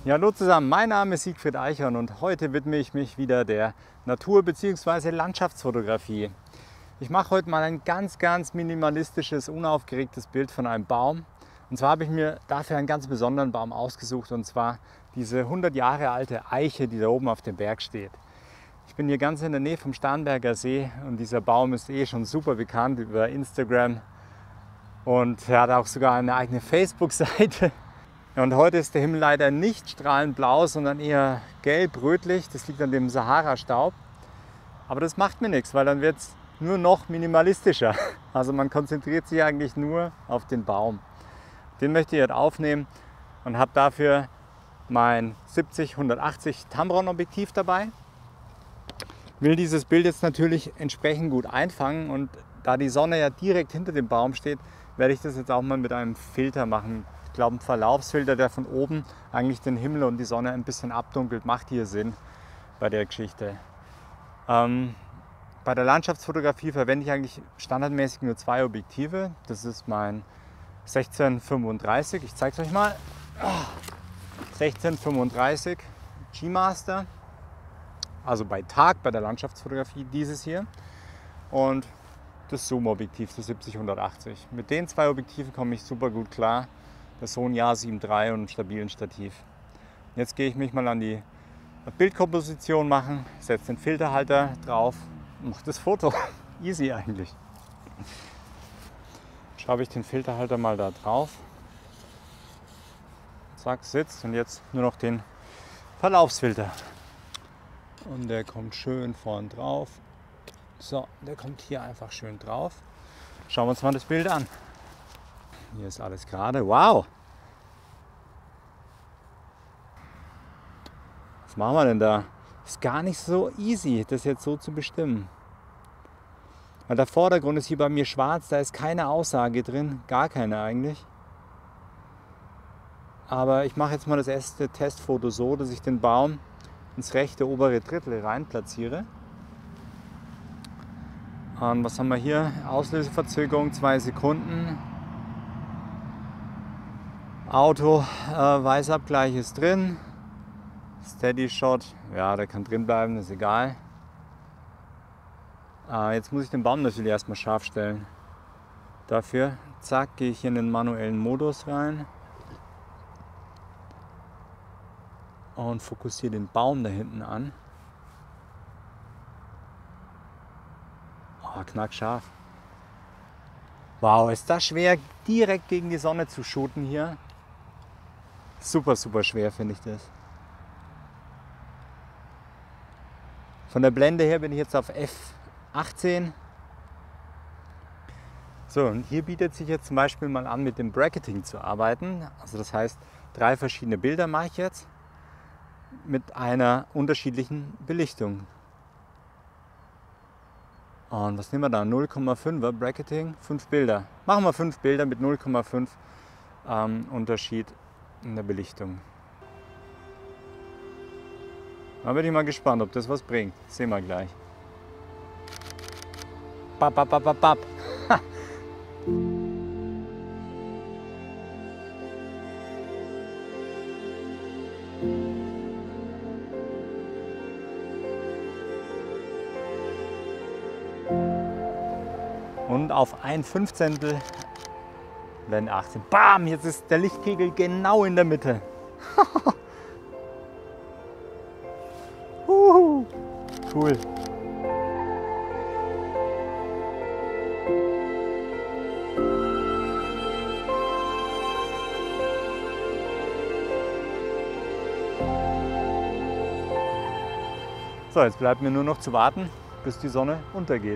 Ja, hallo zusammen, mein Name ist Siegfried Eichhorn und heute widme ich mich wieder der Natur- bzw. Landschaftsfotografie. Ich mache heute mal ein ganz minimalistisches, unaufgeregtes Bild von einem Baum. Und zwar habe ich mir dafür einen ganz besonderen Baum ausgesucht, und zwar diese 100 Jahre alte Eiche, die da oben auf dem Berg steht. Ich bin hier ganz in der Nähe vom Starnberger See und dieser Baum ist schon super bekannt über Instagram und er hat auch sogar eine eigene Facebook-Seite. Und heute ist der Himmel leider nicht strahlend blau, sondern eher gelb-rötlich. Das liegt an dem Sahara-Staub. Aber das macht mir nichts, weil dann wird es nur noch minimalistischer. Also man konzentriert sich eigentlich nur auf den Baum. Den möchte ich jetzt aufnehmen und habe dafür mein 70-180 Tamron-Objektiv dabei. Will dieses Bild jetzt natürlich entsprechend gut einfangen, und da die Sonne ja direkt hinter dem Baum steht, werde ich das jetzt auch mal mit einem Filter machen. Ich glaube, ein Verlaufsfilter, der von oben eigentlich den Himmel und die Sonne ein bisschen abdunkelt, macht hier Sinn bei der Geschichte. Bei der Landschaftsfotografie verwende ich eigentlich standardmäßig nur zwei Objektive. Das ist mein 16-35, ich zeige es euch mal. 16-35 G-Master, also bei Tag bei der Landschaftsfotografie dieses hier, und das Zoom-Objektiv, das 70-180. Mit den zwei Objektiven komme ich super gut klar. Das Sony A7 III und einem stabilen Stativ. Jetzt gehe ich mich mal an die Bildkomposition machen, setze den Filterhalter drauf und mache das Foto. Easy eigentlich. Schraube ich den Filterhalter mal da drauf. Zack, sitzt, und jetzt nur noch den Verlaufsfilter. Und der kommt schön vorn drauf. So, der kommt hier einfach schön drauf. Schauen wir uns mal das Bild an. Hier ist alles gerade. Wow! Was machen wir denn da? Ist gar nicht so easy, das jetzt so zu bestimmen. Weil der Vordergrund ist hier bei mir schwarz, da ist keine Aussage drin, gar keine eigentlich. Aber ich mache jetzt mal das erste Testfoto so, dass ich den Baum ins rechte obere Drittel rein platziere. Und was haben wir hier? Auslöseverzögerung 2 Sekunden. Auto Weißabgleich ist drin. Steady Shot, ja, der kann drin bleiben, ist egal. Jetzt muss ich den Baum natürlich erstmal scharf stellen. Dafür, zack, gehe ich hier in den manuellen Modus rein und fokussiere den Baum da hinten an. Oh, knackscharf. Wow, ist das schwer, direkt gegen die Sonne zu shooten hier. Super schwer finde ich das. Von der Blende her bin ich jetzt auf F18. So, und hier bietet sich jetzt zum Beispiel mal an, mit dem Bracketing zu arbeiten. Also das heißt, 3 verschiedene Bilder mache ich jetzt mit einer unterschiedlichen Belichtung. Und was nehmen wir da? 0,5er Bracketing, 5 Bilder. Machen wir 5 Bilder mit 0,5 Unterschied in der Belichtung. Da bin ich mal gespannt, ob das was bringt. Sehen wir gleich. Bap, bap, bap, bap, bap. Und auf 1/15 Blende 18. Bam! Jetzt ist der Lichtkegel genau in der Mitte. Cool. So, jetzt bleibt mir nur noch zu warten, bis die Sonne untergeht.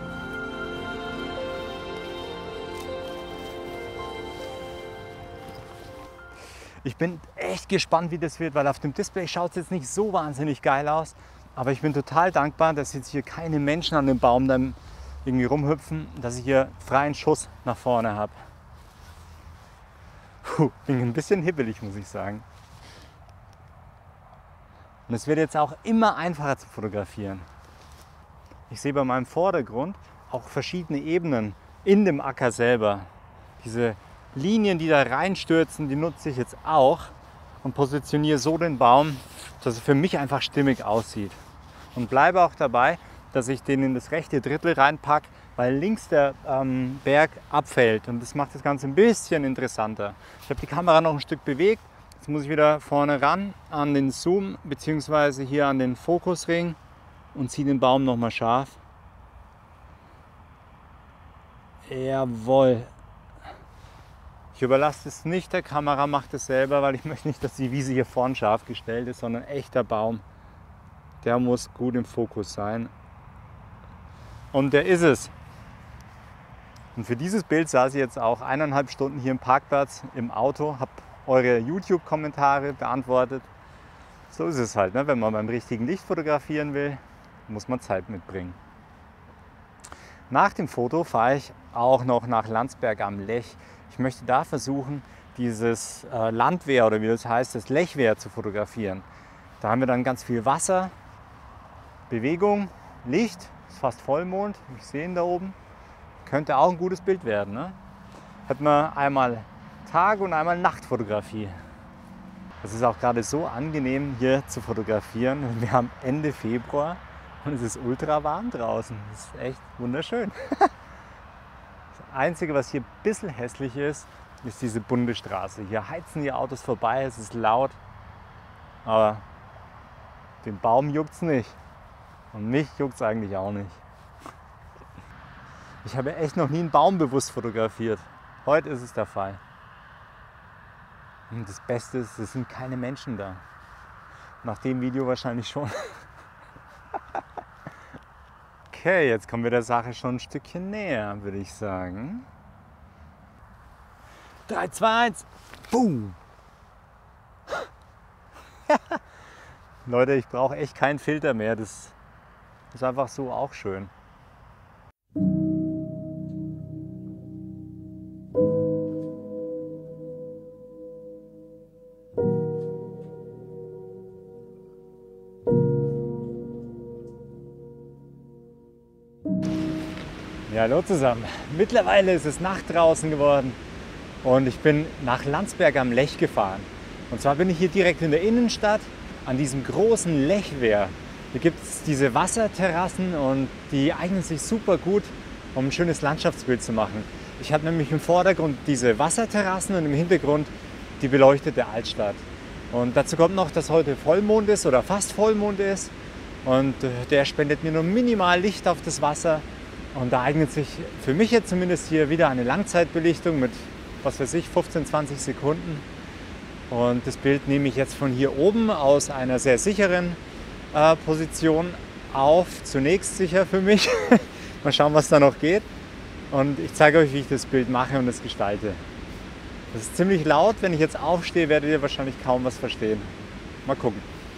Ich bin echt gespannt, wie das wird, weil auf dem Display schaut es jetzt nicht so wahnsinnig geil aus. Aber ich bin total dankbar, dass jetzt hier keine Menschen an dem Baum dann irgendwie rumhüpfen, dass ich hier freien Schuss nach vorne habe. Bin ein bisschen hibbelig, muss ich sagen. Und es wird jetzt auch immer einfacher zu fotografieren. Ich sehe bei meinem Vordergrund auch verschiedene Ebenen in dem Acker selber. Diese Linien, die da reinstürzen, die nutze ich jetzt auch, und positioniere so den Baum, dass es für mich einfach stimmig aussieht. Und bleibe auch dabei, dass ich den in das rechte Drittel reinpacke, weil links der Berg abfällt und das macht das Ganze ein bisschen interessanter. Ich habe die Kamera noch ein Stück bewegt, jetzt muss ich wieder vorne ran an den Zoom bzw. hier an den Fokusring und ziehe den Baum nochmal scharf. Jawohl. Ich überlasse es nicht der Kamera, mache das selber, weil ich möchte nicht, dass die Wiese hier vorn scharf gestellt ist, sondern ein echter Baum. Der muss gut im Fokus sein. Und der ist es. Und für dieses Bild saß ich jetzt auch 1,5 Stunden hier im Parkplatz im Auto, habe eure YouTube-Kommentare beantwortet. So ist es halt, ne? Wenn man beim richtigen Licht fotografieren will, muss man Zeit mitbringen. Nach dem Foto fahre ich auch noch nach Landsberg am Lech. Ich möchte da versuchen, dieses Landwehr oder wie das heißt, das Lechwehr zu fotografieren. Da haben wir dann ganz viel Wasser, Bewegung, Licht, ist fast Vollmond, ich sehe ihn da oben. Könnte auch ein gutes Bild werden. Ne? Hat man einmal Tag- und einmal Nachtfotografie. Es ist auch gerade so angenehm hier zu fotografieren. Wir haben Ende Februar und es ist ultra warm draußen. Das ist echt wunderschön. Das Einzige, was hier ein bisschen hässlich ist, ist diese Bundesstraße. Hier heizen die Autos vorbei, es ist laut, aber den Baum juckt es nicht. Und mich juckt es eigentlich auch nicht. Ich habe echt noch nie einen Baum bewusst fotografiert. Heute ist es der Fall. Und das Beste ist, es sind keine Menschen da. Nach dem Video wahrscheinlich schon. Okay, jetzt kommen wir der Sache schon ein Stückchen näher, würde ich sagen. 3, 2, 1, boom! Leute, ich brauche echt keinen Filter mehr. Das ist einfach so auch schön. Ja, hallo zusammen. Mittlerweile ist es Nacht draußen geworden und ich bin nach Landsberg am Lech gefahren. Und zwar bin ich hier direkt in der Innenstadt an diesem großen Lechwehr. Hier gibt es diese Wasserterrassen und die eignen sich super gut, um ein schönes Landschaftsbild zu machen. Ich habe nämlich im Vordergrund diese Wasserterrassen und im Hintergrund die beleuchtete Altstadt. Und dazu kommt noch, dass heute Vollmond ist oder fast Vollmond ist und der spendet mir nur minimal Licht auf das Wasser. Und da eignet sich für mich jetzt zumindest hier wieder eine Langzeitbelichtung mit, was weiß ich, 15, 20 Sekunden. Und das Bild nehme ich jetzt von hier oben aus einer sehr sicheren Position auf. Zunächst sicher für mich. Mal schauen, was da noch geht. Und ich zeige euch, wie ich das Bild mache und es gestalte. Das ist ziemlich laut. Wenn ich jetzt aufstehe, werdet ihr wahrscheinlich kaum was verstehen. Mal gucken.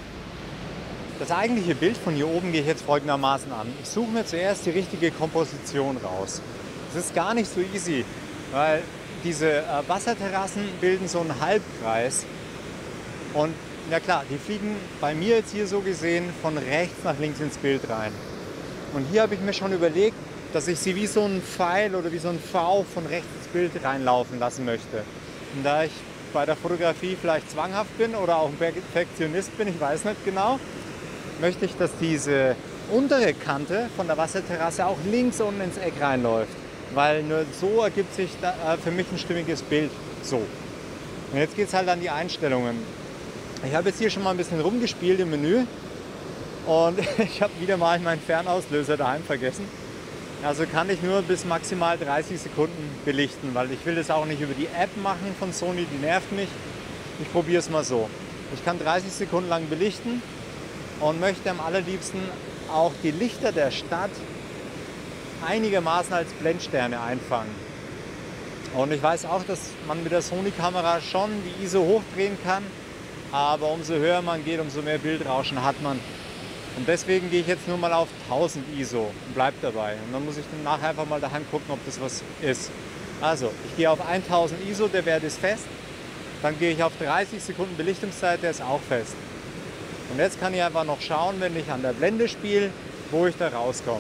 Das eigentliche Bild von hier oben gehe ich jetzt folgendermaßen an. Ich suche mir zuerst die richtige Komposition raus. Das ist gar nicht so easy, weil diese Wasserterrassen bilden so einen Halbkreis. Und ja klar, die fliegen bei mir jetzt hier so gesehen von rechts nach links ins Bild rein. Und hier habe ich mir schon überlegt, dass ich sie wie so ein Pfeil oder wie so ein V von rechts ins Bild reinlaufen lassen möchte. Und da ich bei der Fotografie vielleicht zwanghaft bin oder auch ein Perfektionist bin, ich weiß nicht genau, möchte ich, dass diese untere Kante von der Wasserterrasse auch links unten ins Eck reinläuft. Weil nur so ergibt sich da, für mich ein stimmiges Bild. So. Und jetzt geht es halt an die Einstellungen. Ich habe jetzt hier schon mal ein bisschen rumgespielt im Menü und ich habe wieder mal meinen Fernauslöser daheim vergessen. Also kann ich nur bis maximal 30 Sekunden belichten, weil ich will das auch nicht über die App machen von Sony, die nervt mich. Ich probiere es mal so. Ich kann 30 Sekunden lang belichten und möchte am allerliebsten auch die Lichter der Stadt einigermaßen als Blendsterne einfangen. Und ich weiß auch, dass man mit der Sony-Kamera schon die ISO hochdrehen kann, aber umso höher man geht, umso mehr Bildrauschen hat man. Und deswegen gehe ich jetzt nur mal auf 1000 ISO und bleibe dabei. Und dann muss ich dann nachher einfach mal daheim gucken, ob das was ist. Also, ich gehe auf 1000 ISO, der Wert ist fest. Dann gehe ich auf 30 Sekunden Belichtungszeit, der ist auch fest. Und jetzt kann ich einfach noch schauen, wenn ich an der Blende spiele, wo ich da rauskomme.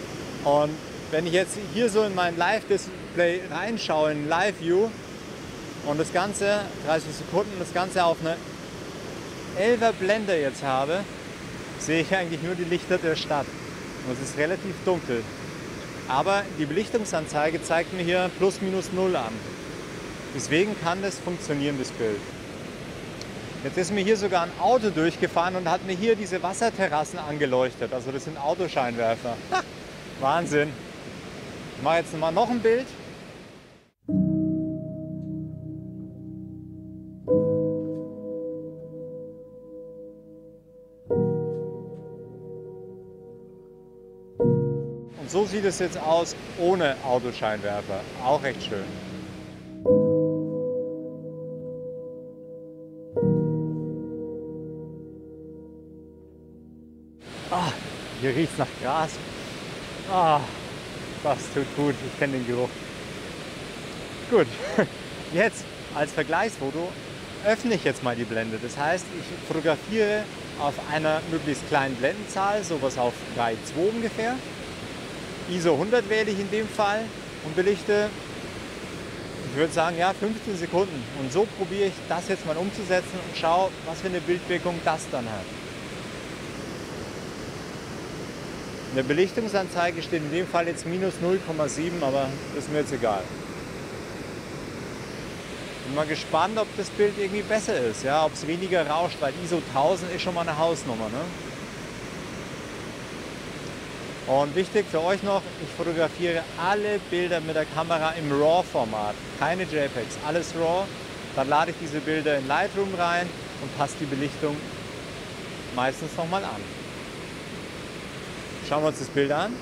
Und wenn ich jetzt hier so in mein Live-Display reinschaue, in Live-View, und das Ganze, 30 Sekunden, das Ganze auf eine 11er Blende jetzt habe, sehe ich eigentlich nur die Lichter der Stadt. Und es ist relativ dunkel. Aber die Belichtungsanzeige zeigt mir hier plus minus 0 an. Deswegen kann das funktionieren, das Bild. Jetzt ist mir hier sogar ein Auto durchgefahren und hat mir hier diese Wasserterrassen angeleuchtet. Also das sind Autoscheinwerfer. Wahnsinn. Ich mache jetzt mal noch ein Bild. Und so sieht es jetzt aus ohne Autoscheinwerfer. Auch recht schön. Ah, hier riecht es nach Gras. Ah, das tut gut. Ich kenne den Geruch. Gut, jetzt als Vergleichsfoto öffne ich jetzt mal die Blende. Das heißt, ich fotografiere auf einer möglichst kleinen Blendenzahl, sowas auf 3,2 ungefähr. ISO 100 wähle ich in dem Fall und belichte, ich würde sagen, ja, 15 Sekunden. Und so probiere ich das jetzt mal umzusetzen und schaue, was für eine Bildwirkung das dann hat. In der Belichtungsanzeige steht in dem Fall jetzt minus 0,7, aber das ist mir jetzt egal. Bin mal gespannt, ob das Bild irgendwie besser ist, ja, ob es weniger rauscht, weil ISO 1000 ist schon mal eine Hausnummer. Ne? Und wichtig für euch noch, ich fotografiere alle Bilder mit der Kamera im RAW-Format, keine JPEGs, alles RAW. Dann lade ich diese Bilder in Lightroom rein und passe die Belichtung meistens nochmal an. Schauen wir uns das Bild an.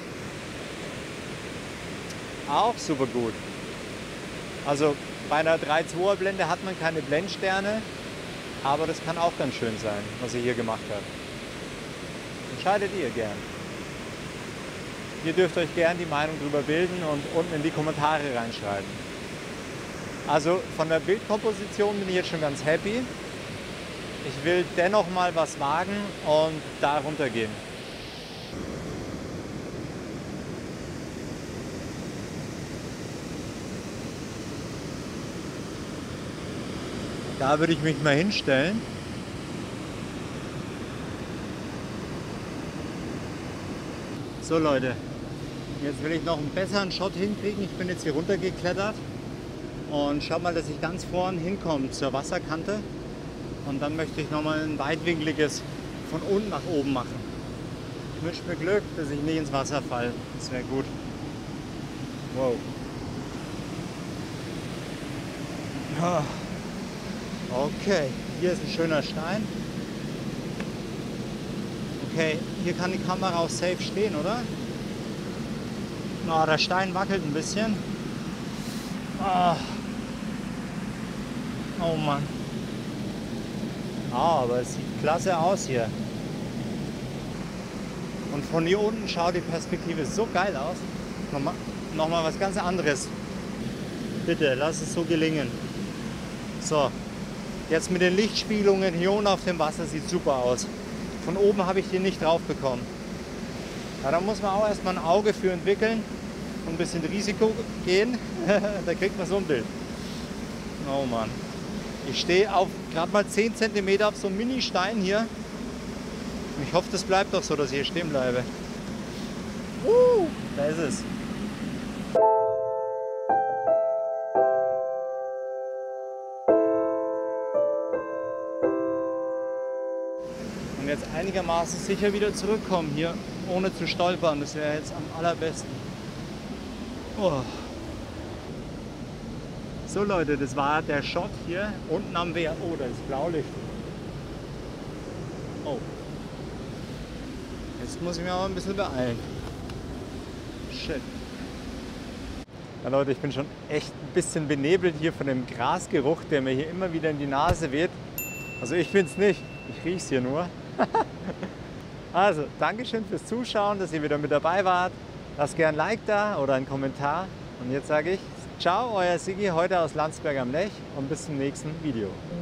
Auch super gut. Also bei einer 3,2er Blende hat man keine Blendsterne, aber das kann auch ganz schön sein, was ihr hier gemacht habt. Entscheidet ihr gern. Ihr dürft euch gern die Meinung darüber bilden und unten in die Kommentare reinschreiben. Also von der Bildkomposition bin ich jetzt schon ganz happy. Ich will dennoch mal was wagen und da runtergehen. Da würde ich mich mal hinstellen. So Leute, jetzt will ich noch einen besseren Shot hinkriegen. Ich bin jetzt hier runtergeklettert und schau mal, dass ich ganz vorn hinkomme zur Wasserkante. Und dann möchte ich nochmal ein weitwinkliges von unten nach oben machen. Ich wünsche mir Glück, dass ich nicht ins Wasser falle. Das wäre gut. Wow. Okay, hier ist ein schöner Stein. Okay, hier kann die Kamera auch safe stehen, oder? Oh, der Stein wackelt ein bisschen. Oh Mann. Aber es sieht klasse aus hier. Und von hier unten schaut die Perspektive so geil aus. Nochmal was ganz anderes. Bitte, lass es so gelingen. So, jetzt mit den Lichtspiegelungen hier unten auf dem Wasser sieht super aus. Von oben habe ich den nicht drauf bekommen. Ja, da muss man auch erstmal ein Auge für entwickeln und ein bisschen Risiko gehen. Da kriegt man so ein Bild. Oh Mann. Ich stehe auf gerade mal 10 cm auf so einem Mini-Stein hier. Und ich hoffe, das bleibt doch so, dass ich hier stehen bleibe. Da ist es. Und jetzt einigermaßen sicher wieder zurückkommen hier, ohne zu stolpern. Das wäre jetzt am allerbesten. Oh. So Leute, das war der Shot hier. Unten haben wir, oh, da ist Blaulicht. Oh. Jetzt muss ich mich aber ein bisschen beeilen. Shit. Ja Leute, ich bin schon echt ein bisschen benebelt hier von dem Grasgeruch, der mir hier immer wieder in die Nase weht. Also ich finde es nicht, ich rieche es hier nur. Also, Dankeschön fürs Zuschauen, dass ihr wieder mit dabei wart. Lasst gerne ein Like da oder einen Kommentar. Und jetzt sage ich, ciao, euer Sigi, heute aus Landsberg am Lech und bis zum nächsten Video.